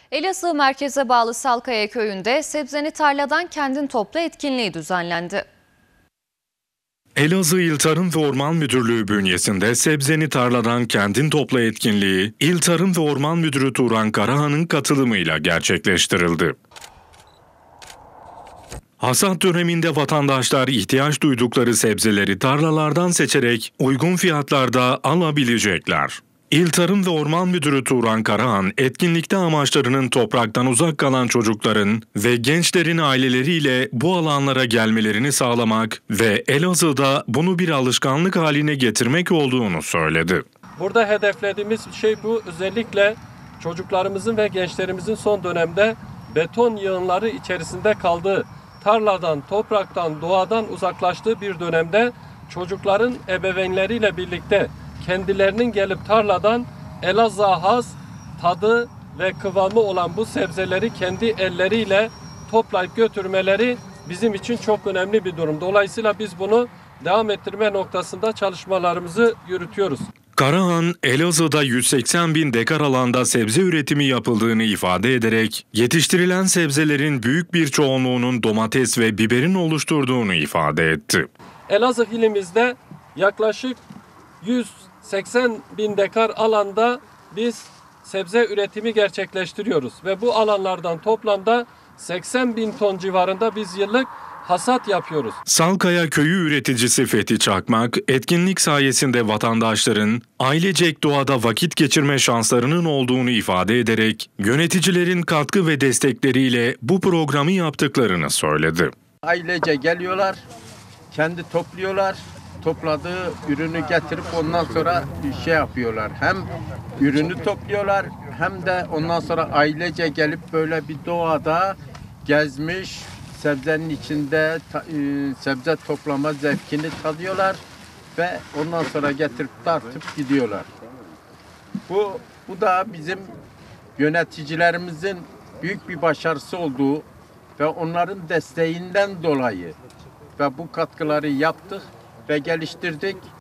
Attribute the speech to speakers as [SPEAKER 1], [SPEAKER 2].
[SPEAKER 1] Elazığ merkeze bağlı Salkaya köyünde sebzeni tarladan kendin topla etkinliği düzenlendi.
[SPEAKER 2] Elazığ İl Tarım ve Orman Müdürlüğü bünyesinde sebzeni tarladan kendin topla etkinliği İl Tarım ve Orman Müdürü Turan Karahan'ın katılımıyla gerçekleştirildi. Hasat döneminde vatandaşlar ihtiyaç duydukları sebzeleri tarlalardan seçerek uygun fiyatlarda alabilecekler. İl Tarım ve Orman Müdürü Turan Karahan, etkinlikte amaçlarının topraktan uzak kalan çocukların ve gençlerin aileleriyle bu alanlara gelmelerini sağlamak ve Elazığ'da bunu bir alışkanlık haline getirmek olduğunu söyledi.
[SPEAKER 3] Burada hedeflediğimiz şey bu. Özellikle çocuklarımızın ve gençlerimizin son dönemde beton yığınları içerisinde kaldığı, tarladan, topraktan, doğadan uzaklaştığı bir dönemde çocukların ebeveynleriyle birlikte kendilerinin gelip tarladan Elazığ'a has tadı ve kıvamı olan bu sebzeleri kendi elleriyle toplayıp götürmeleri bizim için çok önemli bir durum. Dolayısıyla biz bunu devam ettirme noktasında çalışmalarımızı yürütüyoruz.
[SPEAKER 2] Karahan, Elazığ'da 180 bin dekar alanda sebze üretimi yapıldığını ifade ederek yetiştirilen sebzelerin büyük bir çoğunluğunun domates ve biberin oluşturduğunu ifade etti.
[SPEAKER 3] Elazığ ilimizde yaklaşık 180 bin dekar alanda biz sebze üretimi gerçekleştiriyoruz ve bu alanlardan toplamda 80 bin ton civarında biz yıllık hasat yapıyoruz.
[SPEAKER 2] Salkaya köyü üreticisi Fethi Çakmak, etkinlik sayesinde vatandaşların ailecek doğada vakit geçirme şanslarının olduğunu ifade ederek yöneticilerin katkı ve destekleriyle bu programı yaptıklarını söyledi.
[SPEAKER 4] Ailece geliyorlar, kendi topluyorlar, topladığı ürünü getirip ondan sonra yapıyorlar. Hem ürünü topluyorlar hem de ondan sonra ailece gelip böyle bir doğada gezmiş, sebzenin içinde sebze toplama zevkini tadıyorlar ve ondan sonra getirip tartıp gidiyorlar. Bu da bizim yöneticilerimizin büyük bir başarısı olduğu ve onların desteğinden dolayı ve bu katkıları yaptık ve geliştirdik.